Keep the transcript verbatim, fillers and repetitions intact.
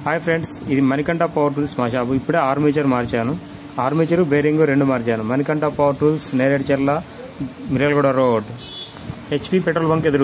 Hi friends, ఇది Manikanta power tools మా shop. ఇప్పుడే ఆర్మేచర్ మార్చాను. ఆర్మేచరు బేరింగ్ రెండు మార్చాను. Manikanta power tools, Nereducharla, Miryalaguda road, HP petrol bunk ఎదురు.